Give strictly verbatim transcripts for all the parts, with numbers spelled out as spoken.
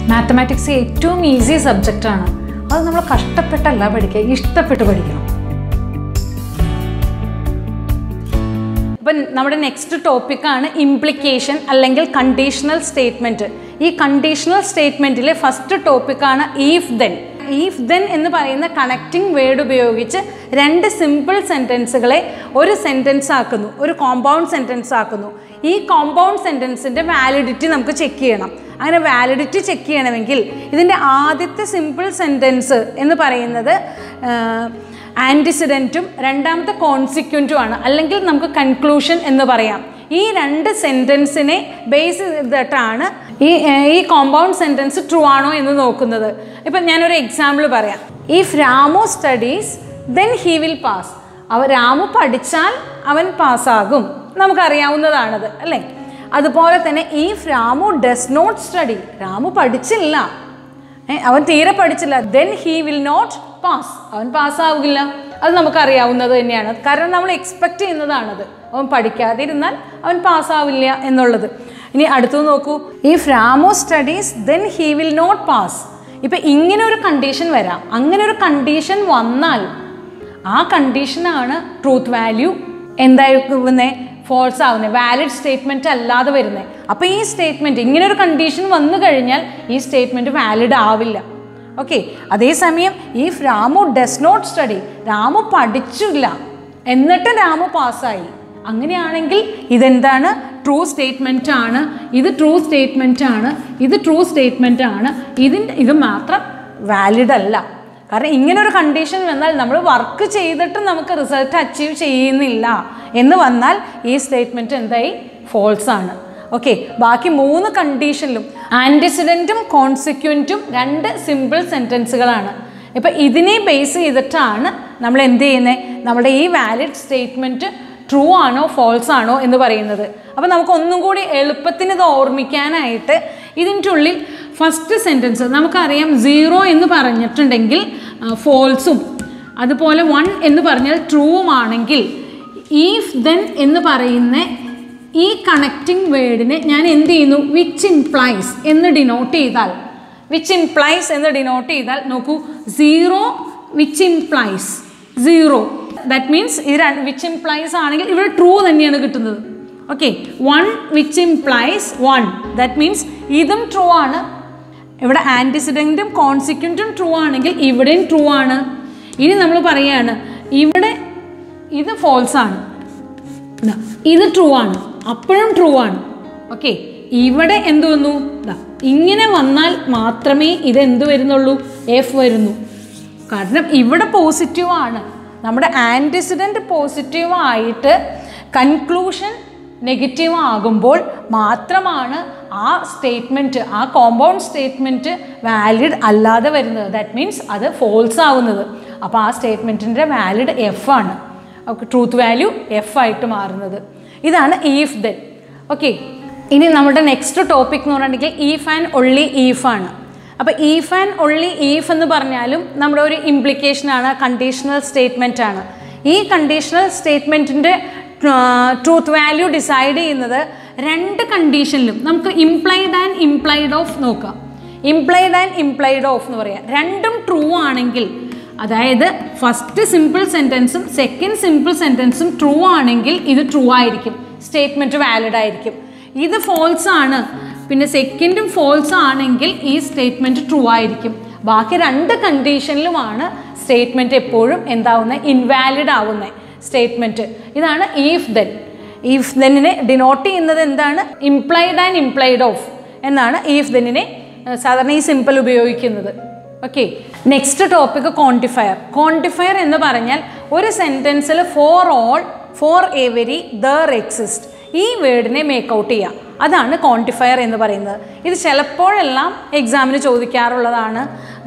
Mathematics ഏറ്റവും easy സബ്ജക്റ്റാണ്. അത് നമ്മൾ കഷ്ടപ്പെട്ടല്ല പഠിക്കുക, ഇഷ്ടപ്പെട്ട് പഠിക്കണം. അപ്പം നമ്മുടെ നെക്സ്റ്റ് ടോപ്പിക്കാണ് ഇംപ്ലിക്കേഷൻ അല്ലെങ്കിൽ കണ്ടീഷണൽ സ്റ്റേറ്റ്മെൻറ്റ്. ഈ കണ്ടീഷണൽ സ്റ്റേറ്റ്മെൻറ്റിലെ ഫസ്റ്റ് ടോപ്പിക്കാണ് ഈഫ് ദെൻ. ഈഫ് ദെൻ എന്ന് പറയുന്ന കണക്റ്റിംഗ് വേർഡ് ഉപയോഗിച്ച് രണ്ട് സിമ്പിൾ സെൻറ്റൻസുകളെ ഒരു സെൻറ്റൻസ് ആക്കുന്നു, ഒരു കോമ്പൗണ്ട് സെൻറ്റൻസ് ആക്കുന്നു. ഈ കോമ്പൗണ്ട് സെൻറ്റൻസിൻ്റെ വാലിഡിറ്റി നമുക്ക് ചെക്ക് ചെയ്യണം. അങ്ങനെ വാലിഡിറ്റി ചെക്ക് ചെയ്യണമെങ്കിൽ ഇതിൻ്റെ ആദ്യത്തെ സിമ്പിൾ സെൻറ്റൻസ് എന്ന് പറയുന്നത് ആൻറ്റിസിഡൻറ്റും രണ്ടാമത്തെ കോൺസിക്വൻറ്റും ആണ്, അല്ലെങ്കിൽ നമുക്ക് കൺക്ലൂഷൻ എന്ന് പറയാം. ഈ രണ്ട് സെൻറ്റൻസിനെ ബേസ് ചെയ്തിട്ടാണ് ഈ ഈ കോമ്പൗണ്ട് സെൻറ്റൻസ് ട്രൂ ആണോ എന്ന് നോക്കുന്നത്. ഇപ്പം ഞാനൊരു എക്സാമ്പിൾ പറയാം. If Ramu studies then he will pass. അവ രാമു പഠിച്ചാൽ അവൻ പാസ്സാകും, നമുക്കറിയാവുന്നതാണത് അല്ലേ. അതുപോലെ തന്നെ if Ramu does not study, Ramu പഠിച്ചില്ല, അവൻ തീരെ പഠിച്ചില്ല, then he will not pass, അവൻ പാസ്സാവില്ല, അത് നമുക്കറിയാവുന്നത് തന്നെയാണ്. കാരണം നമ്മൾ എക്സ്പെക്റ്റ് ചെയ്യുന്നതാണത്. അവൻ പഠിക്കാതിരുന്നാൽ അവൻ പാസ്സാവില്ല എന്നുള്ളത്. ഇനി അടുത്തത് നോക്കൂ. If Ramu studies then he will not pass. ഇപ്പം ഇങ്ങനെ ഒരു കണ്ടീഷൻ വരാം. അങ്ങനെ ഒരു കണ്ടീഷൻ വന്നാൽ ആ കണ്ടീഷനാണ് ട്രൂത്ത് വാല്യൂ എന്തായിരിക്കുന്നേ ഫോൾസ് ആവുന്നത്, വാലിഡ് സ്റ്റേറ്റ്മെൻറ്റ് അല്ലാതെ വരുന്നത്. അപ്പോൾ ഈ സ്റ്റേറ്റ്മെൻറ്റ് ഇങ്ങനെ ഒരു കണ്ടീഷൻ വന്നു കഴിഞ്ഞാൽ ഈ സ്റ്റേറ്റ്മെൻറ്റ് വാലിഡ് ആവില്ല. ഓക്കെ. അതേസമയം if Ramu does not study, Ramu പഠിച്ചില്ല എന്നിട്ട് രാമു പാസ്സായി, അങ്ങനെയാണെങ്കിൽ ഇതെന്താണ്? ട്രൂ സ്റ്റേറ്റ്മെൻ്റ് ആണ്. ഇത് ട്രൂ സ്റ്റേറ്റ്മെൻ്റ് ആണ്, ഇത് ട്രൂ സ്റ്റേറ്റ്മെൻ്റ് ആണ്. ഇതിൻ്റെ ഇത് മാത്രം വാലിഡ് അല്ല. കാരണം ഇങ്ങനൊരു കണ്ടീഷൻ വന്നാൽ നമ്മൾ വർക്ക് ചെയ്തിട്ട് നമുക്ക് റിസൾട്ട് അച്ചീവ് ചെയ്യുന്നില്ല എന്ന് വന്നാൽ ഈ സ്റ്റേറ്റ്മെൻറ്റ് എന്തായി? ഫോൾസ് ആണ്. ഓക്കെ. ബാക്കി മൂന്ന് കണ്ടീഷനിലും ആൻറ്റിസിഡൻറ്റും കോൺസിക്വൻറ്റും രണ്ട് സിമ്പിൾ സെൻറ്റൻസുകളാണ്. ഇപ്പം ഇതിനെ ബേസ് ചെയ്തിട്ടാണ് നമ്മൾ എന്ത് ചെയ്യുന്നത്? നമ്മുടെ ഈ വാലിഡ് സ്റ്റേറ്റ്മെൻറ്റ് ട്രൂ ആണോ ഫോൾസ് ആണോ എന്ന് പറയുന്നത്. അപ്പോൾ നമുക്കൊന്നും കൂടി എളുപ്പത്തിന് ഇത് ഓർമ്മിക്കാനായിട്ട് ഇതിൻ്റെ ഉള്ളിൽ ഫസ്റ്റ് സെൻറ്റൻസ് നമുക്കറിയാം. സീറോ എന്ന് പറഞ്ഞിട്ടുണ്ടെങ്കിൽ ഫോൾസും, അതുപോലെ വൺ എന്ന് പറഞ്ഞാൽ ട്രൂവുമാണെങ്കിൽ ഈഫ് ദെൻ എന്ന് പറയുന്ന ഈ കണക്റ്റിംഗ് വേർഡിനെ ഞാൻ എന്ത് ചെയ്യുന്നു? വിച്ച് ഇംപ്ലൈസ് എന്ന് ഡിനോട്ട് ചെയ്താൽ, വിച്ച് ഇംപ്ലൈസ് എന്ന് ഡിനോട്ട് ചെയ്താൽ നോക്കൂ, zero which implies zero, that means ഇത് വിച്ച് ഇംപ്ലൈസ് ആണെങ്കിൽ ഇവിടെ ട്രൂ തന്നെയാണ് കിട്ടുന്നത്. ഓക്കെ. One which implies one, that means ഇതും ട്രൂ ആണ്. ഇവിടെ ആൻറ്റിസിഡൻറ്റും കോൺസിക്വൻറ്റും ട്രൂ ആണെങ്കിൽ ഇവിടെയും ട്രൂ ആണ്. ഇനി നമ്മൾ പറയുകയാണ് ഇവിടെ ഇത് ഫോൾസ് ആണ്, ഇത് ട്രൂ ആണ്, അപ്പോഴും ട്രൂ ആണ്. ഓക്കെ. ഇവിടെ എന്ത് വന്നു? ഇങ്ങനെ വന്നാൽ മാത്രമേ ഇത് എന്ത് വരുന്നുള്ളൂ? എഫ് വരുന്നു. കാരണം ഇവിടെ പോസിറ്റീവാണ്, നമ്മുടെ ആൻറ്റിസിഡൻറ്റ് പോസിറ്റീവ് ആയിട്ട് കൺക്ലൂഷൻ നെഗറ്റീവ് ആകുമ്പോൾ മാത്രമാണ് ആ സ്റ്റേറ്റ്മെൻറ്റ്, ആ കോമ്പൗണ്ട് സ്റ്റേറ്റ്മെൻറ്റ് വാലിഡ് അല്ലാതെ വരുന്നത്. ദാറ്റ് മീൻസ് അത് ഫോൾസ് ആവുന്നത്. അപ്പോൾ ആ സ്റ്റേറ്റ്മെൻറ്റിൻ്റെ വാലിഡ് എഫ് ആണ്, ട്രൂത്ത് വാല്യൂ എഫ് ആയിട്ട് മാറുന്നത്. ഇതാണ് ഈഫ് ദെൻ. ഓക്കെ. ഇനി നമ്മുടെ നെക്സ്റ്റ് ടോപ്പിക് എന്ന് പറഞ്ഞിട്ടുണ്ടെങ്കിൽ ഈഫ് ആൻഡ് ഒൺലി ഈഫ് ആണ്. അപ്പോൾ ഈഫ് ആൻഡ് ഒൺലി ഈഫ് എന്ന് പറഞ്ഞാലും നമ്മുടെ ഒരു ഇംപ്ലിക്കേഷനാണ്, കണ്ടീഷണൽ സ്റ്റേറ്റ്മെൻ്റ് ആണ്. ഈ കണ്ടീഷണൽ സ്റ്റേറ്റ്മെൻറ്റിൻ്റെ ട്രൂത്ത് വാല്യൂ ഡിസൈഡ് ചെയ്യുന്നത് രണ്ട് കണ്ടീഷനിലും. നമുക്ക് ഇംപ്ലൈഡ് ആൻഡ് ഇംപ്ലൈഡ് ഓഫ് നോക്കാം. ഇംപ്ലൈഡ് ആൻഡ് ഇംപ്ലൈഡ് ഓഫ് എന്ന് പറയാം. രണ്ടും ട്രൂ ആണെങ്കിൽ, അതായത് ഫസ്റ്റ് സിമ്പിൾ സെൻറ്റൻസും സെക്കൻഡ് സിമ്പിൾ സെൻറ്റൻസും ട്രൂ ആണെങ്കിൽ ഇത് ട്രൂ ആയിരിക്കും, സ്റ്റേറ്റ്മെൻറ്റ് വാലിഡ് ആയിരിക്കും. ഇത് ഫോൾസ് ആണ്, പിന്നെ സെക്കൻഡും ഫോൾസ് ആണെങ്കിൽ ഈ സ്റ്റേറ്റ്മെൻറ്റ് ട്രൂ ആയിരിക്കും. ബാക്കി രണ്ട് കണ്ടീഷനിലുമാണ് സ്റ്റേറ്റ്മെൻറ്റ് എപ്പോഴും എന്താവുന്നത്? ഇൻവാലിഡ് ആവുന്നത് സ്റ്റേറ്റ്മെൻറ്റ്. ഇതാണ് ഈഫ് ദെൻ. ഈഫ് ദെന്നിനെ ഡിനോട്ട് ചെയ്യുന്നത് എന്താണ്? ഇംപ്ലൈഡ് ആൻഡ് ഇംപ്ലൈഡ് ഓഫ് എന്നാണ് ഈഫ് ദെന്നിനെ സാധാരണ ഈ സിമ്പിൾ ഉപയോഗിക്കുന്നത്. Okay. Next topic quantifier. Quantifier എന്ന് പറഞ്ഞാൽ ഒരു സെൻറ്റൻസിൽ for all, for every, there exist, ഈ വേർഡിനെ മേക്ക് ഔട്ട് ചെയ്യാം. അതാണ് ക്വാണ്ടിഫയർ എന്ന് പറയുന്നത്. ഇത് ചിലപ്പോഴെല്ലാം എക്സാമിന് ചോദിക്കാറുള്ളതാണ്.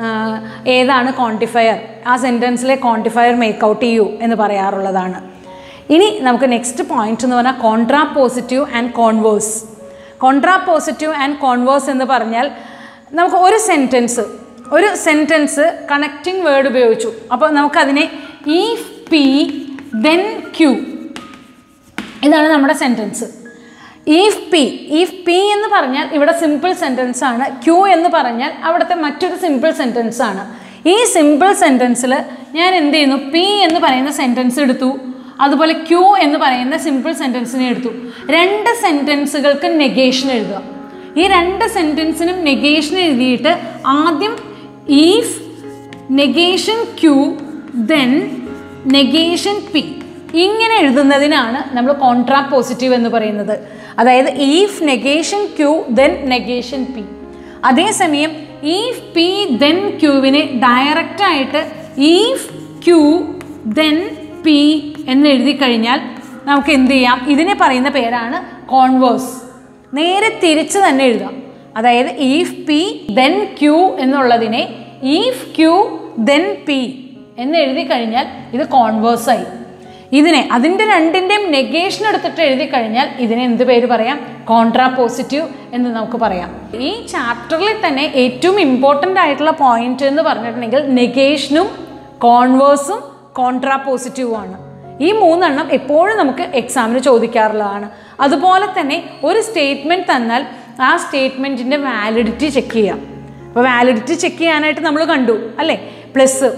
ഏതാണ് ക്വാണ്ടിഫയർ? ആ സെൻറ്റൻസിലെ ക്വാണ്ടിഫയർ മേക്ക് ഔട്ട് ചെയ്യൂ എന്ന് പറയാറുള്ളതാണ്. ഇനി നമുക്ക് നെക്സ്റ്റ് പോയിന്റ് എന്ന് പറഞ്ഞാൽ contrapositive and converse. Contrapositive and converse എന്ന് പറഞ്ഞാൽ നമുക്ക് ഒരു സെൻറ്റൻസ് ഒരു സെൻറ്റൻസ് കണക്റ്റിംഗ് വേർഡ് ഉപയോഗിച്ചു. അപ്പോൾ നമുക്കതിനെ ഈഫ് പി ദെൻ ക്യൂ, ഇതാണ് നമ്മുടെ സെൻറ്റൻസ്. ഈഫ് പി, ഈഫ് പി എന്ന് പറഞ്ഞാൽ ഇവിടെ സിമ്പിൾ സെൻറ്റൻസ് ആണ്. ക്യൂ എന്ന് പറഞ്ഞാൽ അവിടുത്തെ മറ്റൊരു സിമ്പിൾ സെൻറ്റൻസ് ആണ്. ഈ സിമ്പിൾ സെൻറ്റൻസിൽ ഞാൻ എന്ത് ചെയ്യുന്നു, പി എന്ന് പറയുന്ന സെൻറ്റൻസ് എടുത്തു, അതുപോലെ ക്യൂ എന്ന് പറയുന്ന സിമ്പിൾ സെൻറ്റൻസിനെ എടുത്തു. രണ്ട് സെൻറ്റൻസുകൾക്ക് നെഗേഷൻ എഴുതുക. ഈ രണ്ട് സെൻറ്റൻസിനും നെഗേഷൻ എഴുതിയിട്ട് ആദ്യം if negation Q then negation P, ഇങ്ങനെ എഴുതുന്നതിനാണ് നമ്മൾ കോൺട്രാ പോസിറ്റീവ് എന്ന് പറയുന്നത്. അതായത് if negation Q then negation P. അതേസമയം ഈഫ് പി ദെൻ ക്യൂവിനെ ഡയറക്റ്റായിട്ട് ഈഫ് ക്യൂ ദെൻ പി എന്ന് എഴുതി കഴിഞ്ഞാൽ നമുക്ക് എന്ത് ചെയ്യാം, ഇതിനെ പറയുന്ന പേരാണ് കോൺവേഴ്സ്. നേരെ തിരിച്ച് തന്നെ എഴുതാം. അതായത് ഈഫ് പി ദെൻ ക്യൂ എന്നുള്ളതിനെ ഈഫ് ക്യൂ ദെൻ പി എന്ന് എഴുതി കഴിഞ്ഞാൽ ഇത് കോൺവേഴ്സായി. ഇതിനെ അതിൻ്റെ രണ്ടിൻ്റെയും നെഗേഷൻ എടുത്തിട്ട് എഴുതി കഴിഞ്ഞാൽ ഇതിനെ എന്ത് പേര് പറയാം, കോൺട്രാ പോസിറ്റീവ് എന്ന് നമുക്ക് പറയാം. ഈ ചാപ്റ്ററിൽ തന്നെ ഏറ്റവും ഇമ്പോർട്ടൻ്റ് ആയിട്ടുള്ള പോയിന്റ് എന്ന് പറഞ്ഞിട്ടുണ്ടെങ്കിൽ നെഗേഷനും കോൺവേഴ്സും കോൺട്രാ പോസിറ്റീവും ആണ്. ഈ മൂന്നെണ്ണം എപ്പോഴും നമുക്ക് എക്സാമിന് ചോദിക്കാറുള്ളതാണ്. അതുപോലെ തന്നെ ഒരു സ്റ്റേറ്റ്മെൻറ്റ് തന്നാൽ ആ സ്റ്റേറ്റ്മെൻറ്റിൻ്റെ വാലിഡിറ്റി ചെക്ക് ചെയ്യാം. അപ്പോൾ വാലിഡിറ്റി ചെക്ക് ചെയ്യാനായിട്ട് നമ്മൾ കണ്ടു അല്ലേ, പ്ലസ്.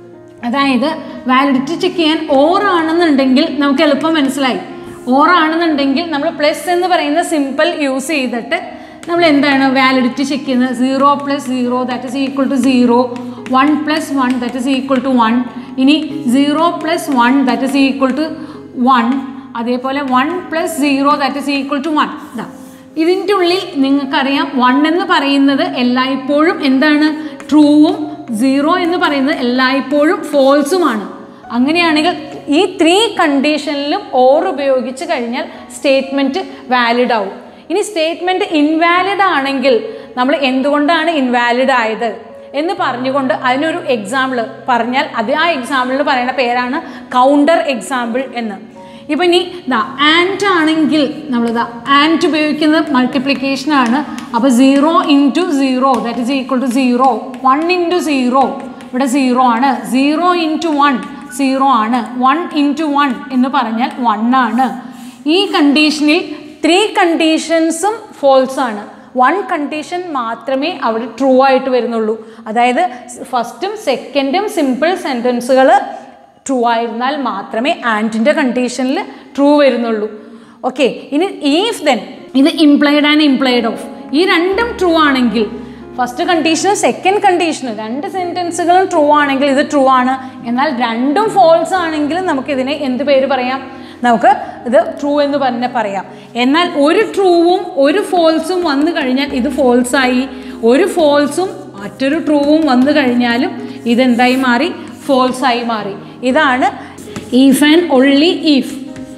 അതായത് വാലിഡിറ്റി ചെക്ക് ചെയ്യാൻ ഓർ ആണെന്നുണ്ടെങ്കിൽ നമുക്ക് എളുപ്പം മനസ്സിലായി. ഓർ ആണെന്നുണ്ടെങ്കിൽ നമ്മൾ പ്ലസ് എന്ന് പറയുന്ന സിമ്പിൾ യൂസ് ചെയ്തിട്ട് നമ്മൾ എന്താണ് വാലിഡിറ്റി ചെക്ക് ചെയ്യുന്നത്, zero plus zero that is equal to zero, one plus one that is equal to one, ഇനി zero plus one that is equal to one, അതേപോലെ one plus zero that is equal to one. ഇതാ ഇതിൻ്റെ ഉള്ളിൽ നിങ്ങൾക്കറിയാം one എന്ന് പറയുന്നത് എല്ലായ്പ്പോഴും എന്താണ്, ട്രൂവും, സീറോ എന്ന് പറയുന്നത് എല്ലായ്പ്പോഴും ഫോൾസുമാണ്. അങ്ങനെയാണെങ്കിൽ ഈ ത്രീ കണ്ടീഷനിലും ഓർ ഉപയോഗിച്ച് കഴിഞ്ഞാൽ സ്റ്റേറ്റ്മെൻറ്റ് വാലിഡ് ആവും. ഇനി സ്റ്റേറ്റ്മെൻറ്റ് ഇൻവാലിഡ് ആണെങ്കിൽ നമ്മൾ എന്തുകൊണ്ടാണ് ഇൻവാലിഡ് ആയത് എന്ന് പറഞ്ഞുകൊണ്ട് അതിനൊരു എക്സാമ്പിൾ പറഞ്ഞാൽ അത് ആ എക്സാമ്പിളിൽ പറയുന്ന പേരാണ് കൗണ്ടർ എക്സാമ്പിൾ എന്ന്. ഇപ്പം ഇനി ഇതാ ആൻഡ് ആണെങ്കിൽ നമ്മളിതാ ആൻഡ് ഉപയോഗിക്കുന്നത് മൾട്ടിപ്ലിക്കേഷനാണ്. അപ്പോൾ zero into zero that is equal to zero, one into zero ഇവിടെ സീറോ ആണ്, സീറോ ഇൻറ്റു വൺ സീറോ ആണ്, വൺ ഇൻറ്റു വൺ എന്ന് പറഞ്ഞാൽ വൺ ആണ്. ഈ കണ്ടീഷനിൽ ത്രീ കണ്ടീഷൻസും ഫോൾസ് ആണ്. വൺ കണ്ടീഷൻ മാത്രമേ അവിടെ ട്രൂ ആയിട്ട് വരുന്നുള്ളൂ. അതായത് ഫസ്റ്റും സെക്കൻഡും സിമ്പിൾ സെൻറ്റൻസുകൾ ട്രൂ ആയിരുന്നാൽ മാത്രമേ ആൻഡിൻ്റെ കണ്ടീഷനിൽ ട്രൂ വരുന്നുള്ളൂ. ഓക്കെ, ഇനി ഈഫ് ദെൻ ഇത് ഇംപ്ലൈഡ് ആൻഡ് ഇംപ്ലൈഡ് ഓഫ്, ഈ രണ്ടും ട്രൂ ആണെങ്കിൽ ഫസ്റ്റ് കണ്ടീഷനും സെക്കൻഡ് കണ്ടീഷനും രണ്ട് സെൻറ്റൻസുകളും ട്രൂ ആണെങ്കിൽ ഇത് ട്രൂ ആണ്. എന്നാൽ രണ്ടും ഫോൾസ് ആണെങ്കിൽ നമുക്കിതിനെ എന്ത് പേര് പറയാം, നമുക്ക് ഇത് ട്രൂ എന്ന് പറഞ്ഞ് പറയാം. എന്നാൽ ഒരു ട്രൂവും ഒരു ഫോൾസും വന്നു കഴിഞ്ഞാൽ ഇത് ഫോൾസായി, ഒരു ഫോൾസും മറ്റൊരു ട്രൂവും വന്നു കഴിഞ്ഞാലും ഇതെന്തായി മാറി, ഫോൾസായി മാറി. ഇതാണ് ഈഫ് ആൻഡ് ഓൺലി ഈഫ്.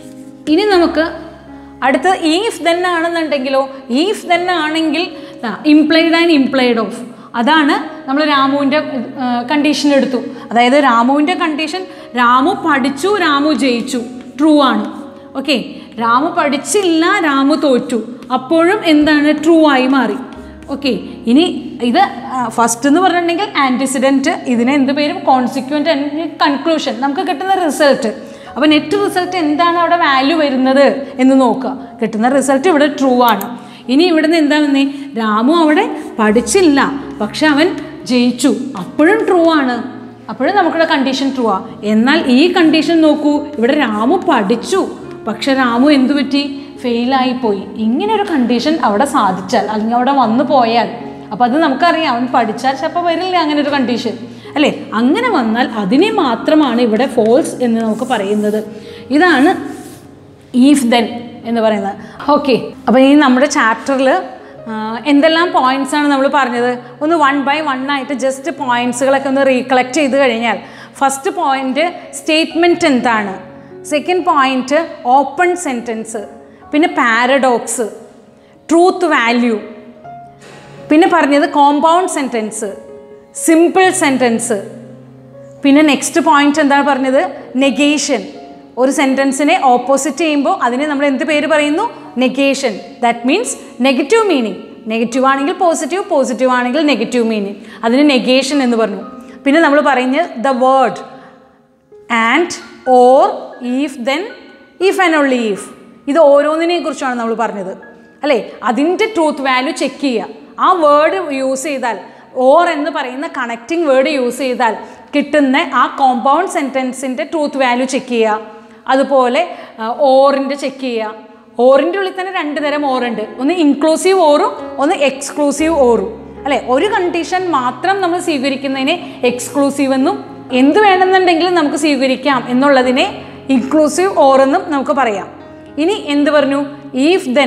ഇനി നമുക്ക് അടുത്ത ഈഫ് ദെൻ ആണെന്നുണ്ടെങ്കിലോ, ഈഫ് ദെൻ ആണെങ്കിൽ ഇംപ്ലൈഡ് ആൻഡ് ഇംപ്ലൈഡ് ഓഫ്, അതാണ് നമ്മൾ രാമുവിൻ്റെ കണ്ടീഷൻ എടുത്തു. അതായത് രാമുവിൻ്റെ കണ്ടീഷൻ രാമു പഠിച്ചു, രാമു ജയിച്ചു, ട്രൂ ആണ്. ഓക്കെ, രാമു പഠിച്ചില്ല, രാമു തോറ്റു, അപ്പോഴും എന്താണ്, ട്രൂ ആയി മാറി. ഓക്കെ, ഇനി ഇത് ഫസ്റ്റ് എന്ന് പറഞ്ഞിട്ടുണ്ടെങ്കിൽ ആൻറ്റിസിഡൻറ്റ്, ഇതിനെ എന്ത് പേരും കോൺസിക്വൻറ്റ് ആൻഡ് കൺക്ലൂഷൻ, നമുക്ക് കിട്ടുന്ന റിസൾട്ട്. അപ്പോൾ നെറ്റ് റിസൾട്ട് എന്താണ് അവിടെ വാല്യൂ വരുന്നത് എന്ന് നോക്കുക. കിട്ടുന്ന റിസൾട്ട് ഇവിടെ ട്രൂ ആണ്. ഇനി ഇവിടെ നിന്ന് എന്താ വന്നേ, രാമു അവിടെ പഠിച്ചില്ല പക്ഷെ അവൻ ജയിച്ചു, അപ്പോഴും ട്രൂ ആണ്, അപ്പോഴും നമുക്കിവിടെ കണ്ടീഷൻ ട്രൂ ആ. എന്നാൽ ഈ കണ്ടീഷൻ നോക്കൂ, ഇവിടെ രാമു പഠിച്ചു പക്ഷെ രാമു എന്തു പറ്റി, ഫെയിലായിപ്പോയി. ഇങ്ങനെ ഒരു കണ്ടീഷൻ അവിടെ സാധിച്ചാൽ അല്ലെങ്കിൽ അവിടെ വന്നു പോയാൽ, അപ്പോൾ അത് നമുക്കറിയാം അവൻ പഠിച്ചാൽ ചിലപ്പോൾ വരില്ല അങ്ങനെ ഒരു കണ്ടീഷൻ അല്ലേ. അങ്ങനെ വന്നാൽ അതിനെ മാത്രമാണ് ഇവിടെ ഫോൾസ് എന്ന് നമുക്ക് പറയുന്നത്. ഇതാണ് ഈഫ് ദെൻ എന്ന് പറയുന്നത്. ഓക്കെ, അപ്പോൾ ഈ നമ്മുടെ ചാപ്റ്ററിൽ എന്തെല്ലാം പോയിൻറ്റ്സാണ് നമ്മൾ പറഞ്ഞത്, ഒന്ന് വൺ ബൈ വൺ ആയിട്ട് ജസ്റ്റ് പോയിൻറ്റ്സുകളൊക്കെ ഒന്ന് റീകളക്ട് ചെയ്ത് കഴിഞ്ഞാൽ, ഫസ്റ്റ് പോയിൻറ്റ് സ്റ്റേറ്റ്മെൻറ്റ് എന്താണ്, സെക്കൻഡ് പോയിൻറ്റ് ഓപ്പൺ സെൻറ്റൻസ്, പിന്നെ പാരഡോക്സ്, ട്രൂത്ത് വാല്യൂ, പിന്നെ പറഞ്ഞത് കോമ്പൗണ്ട് സെൻറ്റൻസ്, സിമ്പിൾ സെൻറ്റൻസ്, പിന്നെ നെക്സ്റ്റ് പോയിൻറ്റ് എന്താണ് പറഞ്ഞത്, നെഗേഷൻ. ഒരു സെൻറ്റൻസിനെ ഓപ്പോസിറ്റ് ചെയ്യുമ്പോൾ അതിനെ നമ്മൾ എന്ത് പേര് പറയുന്നു, negation. That means negative meaning, negative ആണെങ്കിൽ പോസിറ്റീവ്, പോസിറ്റീവ് ആണെങ്കിൽ നെഗറ്റീവ് മീനിങ്, അതിന് നെഗേഷൻ എന്ന് പറഞ്ഞു. പിന്നെ നമ്മൾ പറയുന്നത് the word and, or, if then, if and only if, ഇത് ഓരോന്നിനെ കുറിച്ചാണ് നമ്മൾ പറഞ്ഞത് അല്ലേ. അതിൻ്റെ ട്രൂത്ത് വാല്യൂ ചെക്ക് ചെയ്യുക. ആ വേർഡ് യൂസ് ചെയ്താൽ, ഓർ എന്ന് പറയുന്ന കണക്റ്റിംഗ് വേർഡ് യൂസ് ചെയ്താൽ കിട്ടുന്ന ആ കോമ്പൗണ്ട് സെൻറ്റൻസിൻ്റെ ട്രൂത്ത് വാല്യൂ ചെക്ക് ചെയ്യുക. അതുപോലെ ഓറിൻ്റെ ചെക്ക് ചെയ്യുക. ഓറിൻ്റെ ഉള്ളിൽ തന്നെ രണ്ട് തരം ഓറുണ്ട്. ഒന്ന് ഇൻക്ലൂസീവ് ഓറും ഒന്ന് എക്സ്ക്ലൂസീവ് ഓറും അല്ലേ. ഒരു കണ്ടീഷൻ മാത്രം നമ്മൾ സ്വീകരിക്കുന്നതിനെ എക്സ്ക്ലൂസീവ് എന്നും എന്ത് വേണമെന്നുണ്ടെങ്കിലും നമുക്ക് സ്വീകരിക്കാം എന്നുള്ളതിനെ ഇൻക്ലൂസീവ് ഓർ എന്നും നമുക്ക് പറയാം. ഇനി എന്ത് പറഞ്ഞു? ഈഫ് ദെൻ,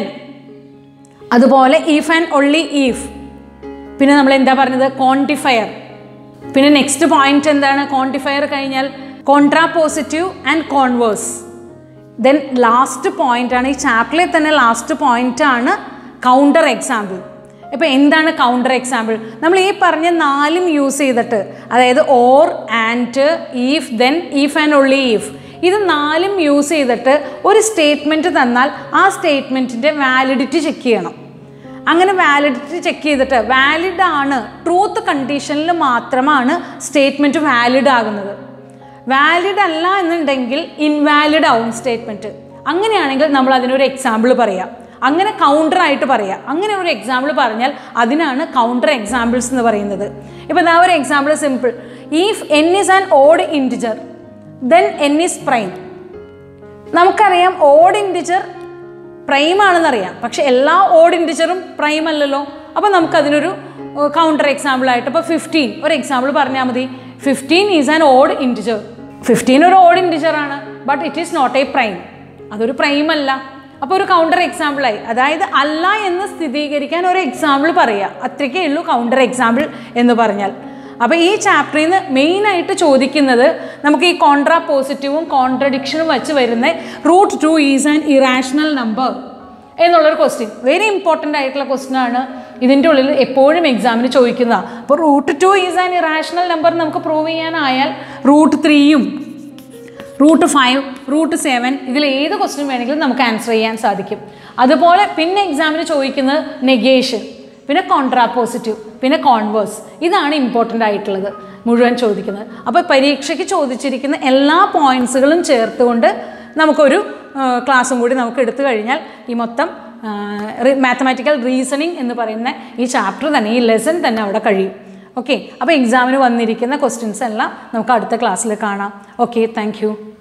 അതുപോലെ ഈഫ് ആൻഡ് ഓൺലി ഈഫ്. പിന്നെ നമ്മൾ എന്താ പറഞ്ഞത്? ക്വാണ്ടിഫയർ. പിന്നെ നെക്സ്റ്റ് പോയിന്റ് എന്താണ്? ക്വാണ്ടിഫയർ കഴിഞ്ഞാൽ contrapositive and converse. Then last point ആണ്, ഈ ചാപ്റ്ററിൽ തന്നെ ലാസ്റ്റ് പോയിന്റ് ആണ് കൗണ്ടർ എക്സാമ്പിൾ. ഇപ്പോൾ എന്താണ് കൗണ്ടർ എക്സാമ്പിൾ? നമ്മൾ ഈ പറഞ്ഞ നാലും യൂസ് ചെയ്തിട്ട്, അതായത് or, and, if, then, if and only if, ഇത് നാലും യൂസ് ചെയ്തിട്ട് ഒരു സ്റ്റേറ്റ്മെൻറ്റ് തന്നാൽ ആ സ്റ്റേറ്റ്മെൻറ്റിൻ്റെ വാലിഡിറ്റി ചെക്ക് ചെയ്യണം. അങ്ങനെ വാലിഡിറ്റി ചെക്ക് ചെയ്തിട്ട് വാലിഡ് ആണ്, ട്രൂത്ത് കണ്ടീഷനിൽ മാത്രമാണ് സ്റ്റേറ്റ്മെൻറ്റ് വാലിഡ് ആകുന്നത്. വാലിഡ് അല്ല എന്നുണ്ടെങ്കിൽ ഇൻവാലിഡ് ആവും സ്റ്റേറ്റ്മെൻറ്റ്. അങ്ങനെയാണെങ്കിൽ നമ്മൾ അതിനൊരു എക്സാമ്പിൾ പറയാം, അങ്ങനെ കൗണ്ടർ ആയിട്ട് പറയാം. അങ്ങനെ ഒരു എക്സാമ്പിൾ പറഞ്ഞാൽ അതിനാണ് കൗണ്ടർ എക്സാമ്പിൾസ് എന്ന് പറയുന്നത്. ഇപ്പോൾ ഇതാ ഒരു example simple. If N is an odd integer then N is prime. നമുക്കറിയാം ഓഡ് ഇൻറ്റിജർ പ്രൈം ആണെന്നറിയാം, പക്ഷെ എല്ലാ ഓഡ് ഇൻറ്റിജറും പ്രൈം അല്ലല്ലോ. അപ്പോൾ നമുക്കതിനൊരു കൗണ്ടർ എക്സാമ്പിൾ ആയിട്ട് ഇപ്പോൾ ഫിഫ്റ്റീൻ ഒരു എക്സാമ്പിൾ പറഞ്ഞാൽ മതി. Fifteen is an odd integer. Fifteen ഒരു ഓഡ് ഇൻറ്റിജർ ആണ്, but it is not a prime. അതൊരു പ്രൈം അല്ല. അപ്പോൾ ഒരു കൗണ്ടർ എക്സാമ്പിളായി. അതായത് അല്ല എന്ന് സ്ഥിരീകരിക്കാൻ ഒരു എക്സാമ്പിൾ പറയുക, അത്രയ്ക്കേ ഉള്ളൂ കൗണ്ടർ എക്സാമ്പിൾ എന്ന് പറഞ്ഞാൽ. അപ്പോൾ ഈ ചാപ്റ്ററിൽ നിന്ന് മെയിനായിട്ട് ചോദിക്കുന്നത് നമുക്ക് ഈ കോൺട്രാ പോസിറ്റീവും കോൺട്രഡിക്ഷനും വെച്ച് വരുന്ന root two is an irrational number എന്നുള്ളൊരു ക്വസ്റ്റ്യൻ. വെരി ഇമ്പോർട്ടൻ്റ് ആയിട്ടുള്ള ക്വസ്റ്റ്യൻ ആണ്. ഇതിൻ്റെ ഉള്ളിൽ എപ്പോഴും എക്സാമിന് ചോദിക്കുന്നതാണ്. അപ്പോൾ root two is an irrational number നമുക്ക് പ്രൂവ് ചെയ്യാനായാൽ റൂട്ട് ത്രീയും റൂട്ട് ഫൈവ് റൂട്ട് സെവൻ ഇതിൽ ഏത് ക്വസ്റ്റ്യൻ വേണമെങ്കിലും നമുക്ക് ആൻസർ ചെയ്യാൻ സാധിക്കും. അതുപോലെ പിന്നെ എക്സാമിന് ചോദിക്കുന്നത് നെഗേഷൻ, പിന്നെ കോൺട്രാപോസിറ്റീവ്, പിന്നെ കോൺവേഴ്സ്. ഇതാണ് ഇമ്പോർട്ടൻ്റ് ആയിട്ടുള്ളത് മുഴുവൻ ചോദിക്കുന്നത്. അപ്പോൾ പരീക്ഷയ്ക്ക് ചോദിച്ചിരിക്കുന്ന എല്ലാ പോയിൻറ്റ്സുകളും ചേർത്തുകൊണ്ട് നമുക്കൊരു ക്ലാസ്സും കൂടി നമുക്ക് എടുത്തു കഴിഞ്ഞാൽ ഈ മൊത്തം മാത്തമാറ്റിക്കൽ റീസണിങ് എന്ന് പറയുന്ന ഈ ചാപ്റ്റർ തന്നെ, ഈ ലെസൺ തന്നെ അവിടെ കഴിയും. ഓക്കെ, അപ്പോൾ എക്സാമിന് വന്നിരിക്കുന്ന ക്വസ്റ്റ്യൻസ് എല്ലാം നമുക്ക് അടുത്ത ക്ലാസ്സിൽ കാണാം. Okay, thank U.